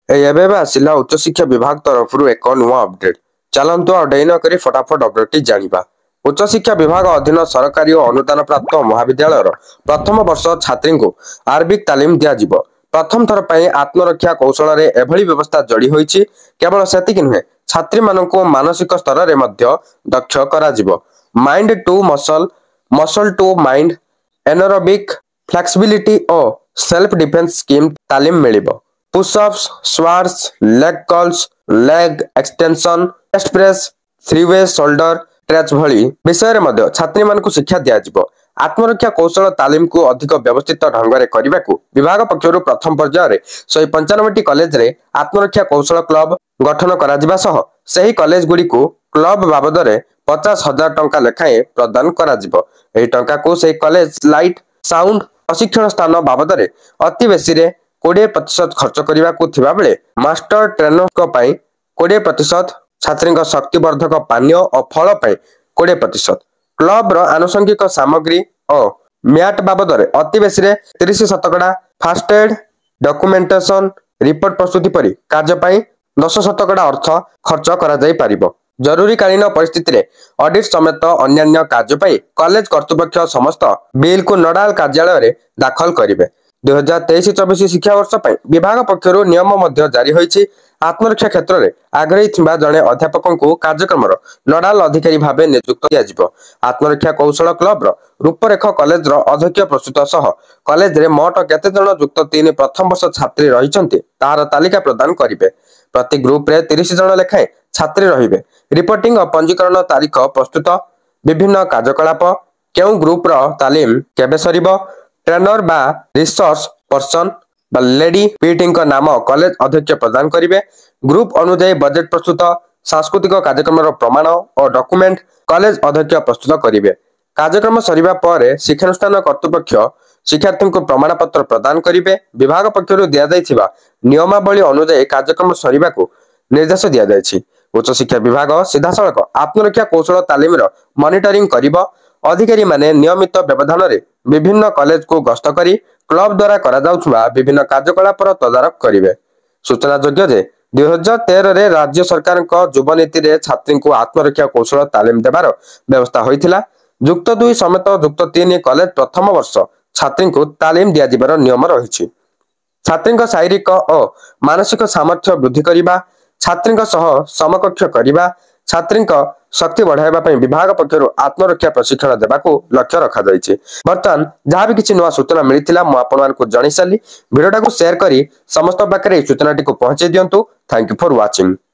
आसला उच्च शिक्षा विभाग तरफ एक नुआ अपडेट चलतु आ डेन करी फटाफट अपडेट जानिबा। उच्च शिक्षा विभाग अधीन सरकारी और अनुदान प्राप्त महाविद्यालय प्रथम वर्ष छात्री को आरबिक तालीम दिज्व। प्रथम थर पर आत्मरक्षा कौशल एभली व्यवस्था जड़ी होती। केवल सेतिक नुहे छात्री मानक मानसिक स्तर में दक्ष करा mind to muscle, muscle to mind, aerobic flexibility और सेल्फ डिफेन्स स्कीम तालीम मिलिबो। Pushups, squats, leg curls, leg extension, chest press, three way shoulder stretch भली विषय में छात्री मानक शिक्षा दिज्व। आत्मरक्षा कौशल तालीम को अधिक व्यवस्थित ढंग से करने को विभाग पक्षर प्रथम पर्यायर 195 कॉलेज रे आत्मरक्षा कौशल क्लब गठन कर कॉलेज गुड़ी को क्लब बाबद 50,000 टंका लेखाएं प्रदान कर टंका को से कॉलेज लाइट साउंड प्रशिक्षण स्थान बाबद अति बेसी 20% खर्च करने को थिबा बेले मास्टर ट्रेनर 20%, छात्री शक्तिवर्धक पानीय और फल 20%, क्लब रो आनुषंगिक सामग्री और मैट बाबद अति बेसी 30% फास्ट एड डॉक्यूमेंटेशन रिपोर्ट प्रस्तुति परी कार्य 10% अर्थ खर्च करा जाई पारिबो। जरूरीकालीन परिस्थिति रे ऑडिट समेत अन्य कार्य कॉलेज कर्तृपक्ष समस्त बिल को नोडाल कार्यालय रे दाखल करिवे। 2023-24 शिक्षा वर्ष विभाग पक्षर नियम जारी होईछि। आत्मरक्षा क्षेत्र में आग्रही थिबा जड़े अध्यापक को कार्यक्रम नोडाल अधिकारी भाव नियुक्त दिज्व। आत्मरक्षा कौशल क्लब रूपरेख कॉलेज अध्यक्ष प्रस्तुत सह कॉलेज रे मोट केते जन युक्त 3 प्रथम वर्ष छात्री रहिचंती तार तालिका प्रदान करिवे। प्रति ग्रुप रे 30 जन लेखाएं छात्री रहिबे। रिपोर्टिंग और पंजीकरण तारीख प्रस्तुत, विभिन्न कार्यकलाप, केउ ग्रुप रो तालीम केबे सरिबो, ट्रेनर बा रिसोर्स पर्सन बा लेडी पीटी का नाम कॉलेज अध्यक्ष प्रदान करिवे। ग्रुप अनुसार बजेट प्रस्तुत, सांस्कृतिक कार्यक्रम प्रमाण और डॉक्यूमेंट कॉलेज अध्यक्ष प्रस्तुत करिवे। कार्यक्रम सरिबा पर शिक्षानुष्ठान कर्तृपक्ष शिक्षार्थी को प्रमाण पत्र प्रदान करिवे। विभाग पक्षर दिया जाइथिबा नियमावली अनुसार कार्यक्रम सरिबा को निर्देश दिया जायछि। उच्च शिक्षा विभाग सीधासलख आत्मरक्षा कौशल तालीम मॉनिटरिंग करिबो। अधिकारी माने नियमित व्यवधान रे विभिन्न कॉलेज को गस्त करी क्लब द्वारा करा जाउथबा विभिन्न कार्यकलाप तदारख करिवे। सूचना योग्य जे 2013 रे राज्य सरकार युव नीति रे छात्री को आत्मरक्षा कौशल तालीम देवार व्यवस्था होइथिला। युक्त 2 समेत युक्त 3 कॉलेज प्रथम वर्ष छात्री को तालीम दिया जिबार नियम रहिछि। छात्री शारीरिक और मानसिक सामर्थ्य वृद्धि करिबा, छात्री समकक्ष करिबा, छात्री शक्ति बढ़ाइबा विभाग पक्षर आत्मरक्षा प्रशिक्षण देवा लक्ष्य रखा जाइछि। बर्तमान जहाँ भी किसी नुआ सूचना मिलता मुझे आपको जन सारी भिडियोटा को शेयर करी समस्त पाखे सूचनाटी को पहुंचे दिंतु। Thank you for watching.